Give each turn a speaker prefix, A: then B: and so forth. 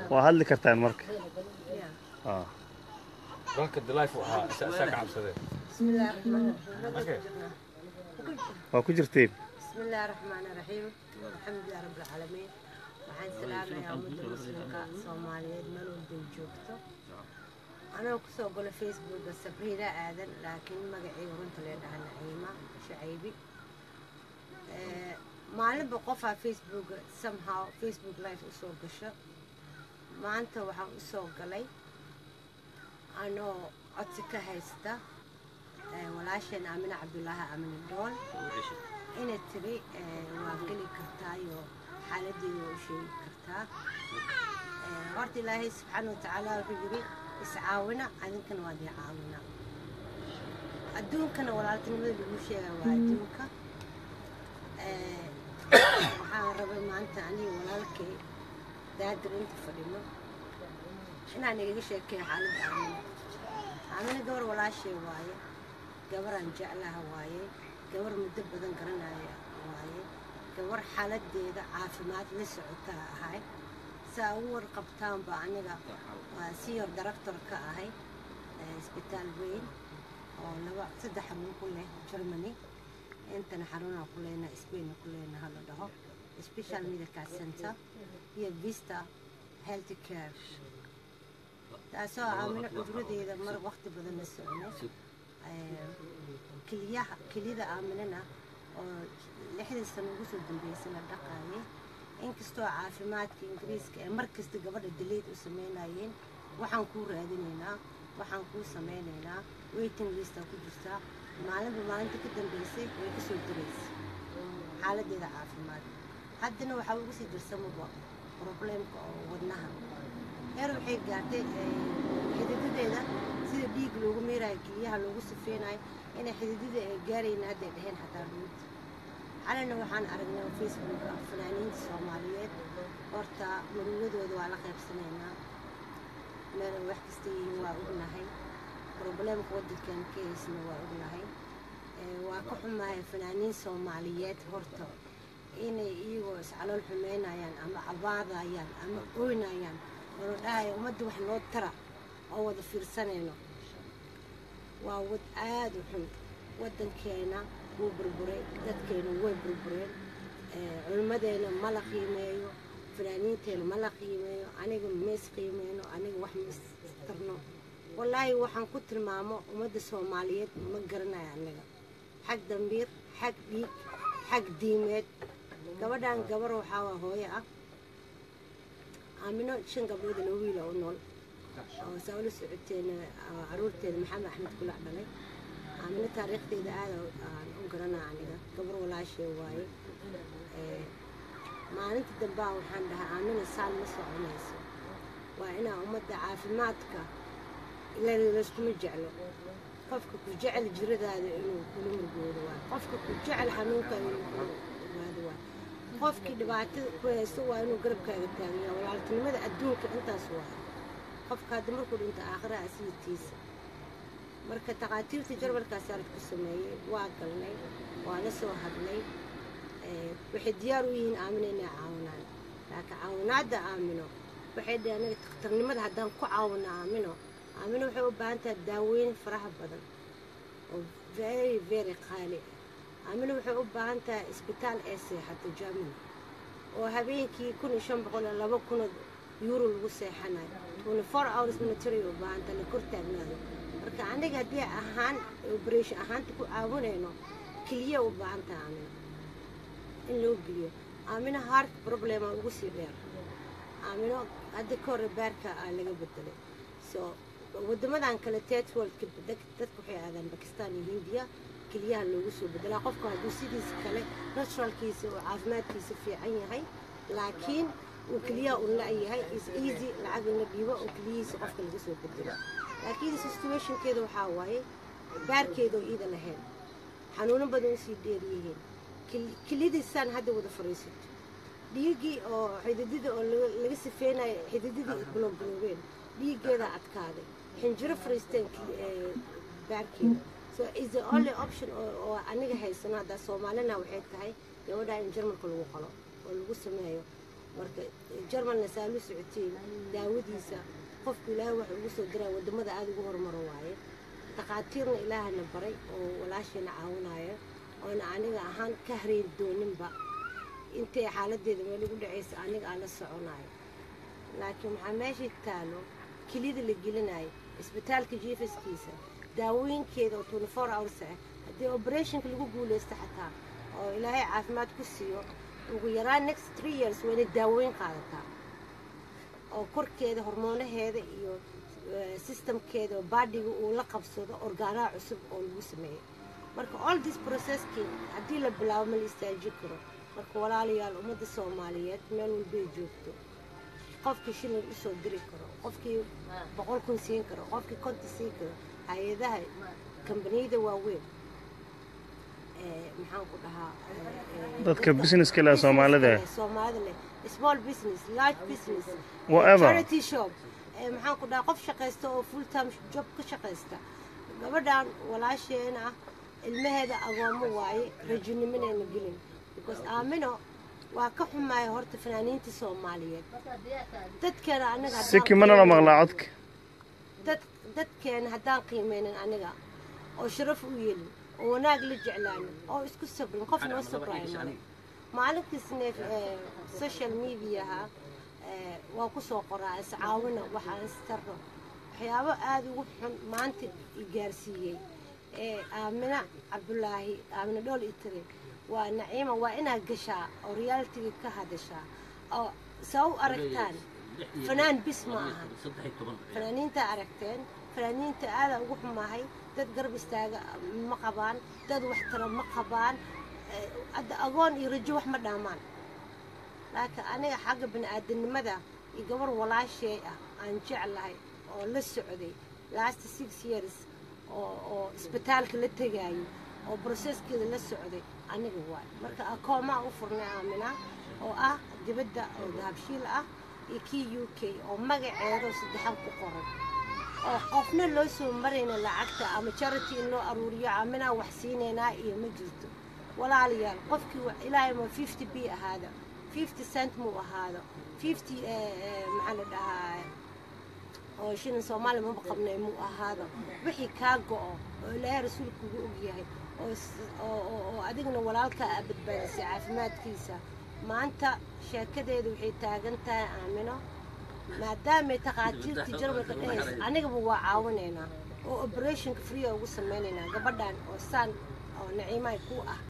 A: وهل كرتان مرك
B: رانك الدلايف ساك عبسده
C: بسم الله الرحمن الرحيم.
A: وكجرتين
C: بسم الله الرحمن الرحيم. الحمد لله رب العالمين. waxaan salaamayaa ummadda muslimka Soomaaliyeed meel walba ay joogto. Anoo ku soo galay Facebook Sabriina Aadan laakiin magacayga runta la dhahaa Naciima Shacaybi. maalinba qofa Facebook somehow Facebook live u soo gasho. maanta waxaan u soo galay anoo codsi ka haysta walaasheen Aamina Cabdullaahi Aamin Dool inay tiri waa geli kartaa iyo xaaladdeeda u sheegi kartaa horta Ilaahay subxaanahu wa tacaala wuxuu yiri iscaawina adinkana waa idin caawina adduunkana walaaltinimada lagu sheegaa waa adduunka waxaan rabay maanta aniga walaalkay daadir inta fadhino inaan igaga sheekeeyo xaaladda Aamina gabar walaashay waaye gabaraan jeclaha waaye gabar muddo badan garanaya waaye gabar xaaladdeeda caafimaad la socota ahay saa ugu warqabtaan ba aniga waa senior director ka ahay isbitaal weyn oo saddex xarun ku leh Germany intana xaruna ku lehna Spain ku lehna hala dhaho special medical center iyo Vista health care taasoo Aamina cuduradeeda mar waqti badan la soconay كلية آمننا لحد السنة وصل دنبيسنا الدقاية إنك استوى عافمات كإنجليز كمركز تقبل الدليل وسمينا ين وحنكون راديننا وحنكون سمينا ويتين ليستا كجستا معلم بمعلم تكدن بيسي ويكسر الدريس حالة دي عافمات حدنا وحاول بس يدرسموا بقى بروبلم ودنها يروح يقعد حدد ده سيد ديك لوجو ميراي كليها لوجو سفيناي أنا حديدي جاري نادي الحين حتى الموت على إنه وحنا أرجعنا فيسبوك فنانين الصوماليات ورتا مرود ودوا على خير سنينا ما وحكستي وأقولنا هاي بروبلم قد كان كيس وأقولنا هاي وأكون معي فنانين صوماليات ورتا إني يجوز على الحمينا يعني أما عبادة يعني أما قوينا يعني وردا ومدوا إحنا ترى أو ذا في سنينا وود عاد وحن ودن كينا وبربرين دتكينا وبربرين علمدينا ملا قيميو فلانينتين ملا قيميو أنا ميس قيمينو أنا وح مسترنو والله وحن كتر مامو ومد الصوماليات ما قرنا يعني حق دمبير حق بيك حق ديمات قبضان قبر وحوا هويا آمنو شن قبل دلويلة ونول سأقول سعودتين عرورتين محمد أحمد كل عبالي من التاريخ دي ده أنقرنا عنها قبر ولا شيء واي ما أنت دبا وحندها عامل السال مصر عناس وأنا أمد عافماتك إلا لسكم جعله قفك جعل جرد هذا إنه كل مرجود واي قفك جعل حنوك إنه هذا واي قفك دبعت كويس وإنه قرب كأنتانية ولا لماذا أدوك أنت سواي qofka hadda markuu dhinto aakhira asiibtiisa marka taqaatiirta jarmalkaas aad ku sameeyay waa galnay waa la soo hadlay waxay diyaar u yihiin Aamina inay caawinaan laakiin caawinaadda Aamino waxay dhaheen dhakhtarnimada haddaan ku caawino Aamino waxay u baahan tahay daaweyn faraha badan oo very very qaali Aamino waxay u baahan tahay isbitaal ee seexato Germany oo habeenkii 1500 ilaa 2000 يورو الوسيحنا 24 hours military وبعد اللي كرت أجنبي مركا عندك هدي أهان وبريش أهان تكو عاونينه كلية وبعد تعمل إن لو كلية عاملنا هارت بروبلم وقصي بير عاملنا هدي كور بيركا اللي قبضله so ودمنا عن كلتات والكل بدك تدخل هذا باكستاني هندية كلية اللي وصل بدلا قفكم هدو سيديس كله ناتشرال كيس وعافمات كيس في عين هاي لكن وكلية ولا أي هاي is easy العقل نجيبه وكلية سقف كل جسم بدله لكن situation كده وحواي بار كده إذا لهن حنون بدون سيديريهن كل دي السنة هذا وده فريسة بيجي أو حديد أو لسه فينا حديد بلوبين بيجي كده أتكاده حنجر فريستين بار كده so is the only option أو أنا جاي السنة ده سومالنا وحيد كهاي يودا إنجرم كل وقلا والجسم هايو marka Jarmalna saami socotiin daawadiisa qofku ilaahay wax ugu soo diray wadamada aad ugu horumaro waaye taqaatiirna ilaahana baray oo walaashina caawinayo oo aniga ahaan ka hareyn dooninba intay xaaladeeda meel ugu dhacaysa aniga aan la soconayo laakiin waxa meesha taalo kilida la gelinayo isbitaalka jiifaskiisa daawooyinkeeda oo 24 hours ah hadii operationka lagu guuleysto xataa oo ilaahay caafimaad ku siiyo ugu yaraan next 3 years way daawooyin qaadataa oo korkeeda hormoonaheeda iyo systemkeeda bodyga uu la qabsado orgaanaha cusub oo lagu sameeyo marka all this processkii hadii la bilaabo ma la istaajin karo marka walaalayaal ummadda Soomaaliyeed meel walba ay joogto qofkii shilin u soo diri karo qofkii 100 kun siin karo qofkii konti siin karo hay'adaha kambaniyada waaweyn maxaan ku dhahaa
A: dadka business kale Soomaalida
C: small business large business
A: whatever
C: charity shop maxaan ku dhahaa qof shaqeysta oo full time job ka shaqeysta gabadhan walaasheena ilmaheeda agoomo waaye rajiniminayna gelin because aamino waa ka xumaay horta fanaaniinta Soomaaliyeed dadkeena anaga
A: sikimana la maqlaacadka
C: dadkeena hadaan qiimeynin aniga oo sharaf u yeelin oo wanaag la jeclaan oo isku sabrin qof noo sabrayna maalinkiisna social media waa ku soo qoraa iscaawina waxaan istarro waxyaabo aad ugu xun maanta i gaarsiiyay aamina Cabdullaahi aamina dhool itire waa naciima waa inaad gashaa oo reality ka hadashaa oo soo aragtaan fanaan bis ma aha fanaaniinta aragteen fanaaniinta aad ugu xumahay dad garab istaaga ma qabaan dad wax tara ma qabaan agoon iyo rajo wax ma dhaamaan laakiin aniga xagga bini'aadanimada iyo gabar walaashay ah aan jeclahay oo la socday last 6 years oo isbitaalka la tagayay oo processkeeda la socday aniga waa marka akooma u furnay aamina oo ah dibadda oo dahabshiil ah iyo kii UK oo magaceedo saddexan ku qoran oo qofna loo soo marayna lacagta ama charity in loo aruuriyo aamina wax siinayna iyo ma jirto walaalayaal qofkii ilaahay ma 50p ahaada 50 cent mu ahaado 50 maxaa la dhahaa oo shilin Soomaali ma qabnay mu ahaado wixii ka go'o oo ilaahay rasuulku ugu og yahay oo adigna walaalka badbaadisay caafimaadkiisa maanta sheekadeedu waxay taagan tahay aamino maadaama taqaatiirtii Jarmalka dhahays anigaba waa caawinaynaa oo operationka free ugu sameeynaa gabadhan oo san oo naciima ku ah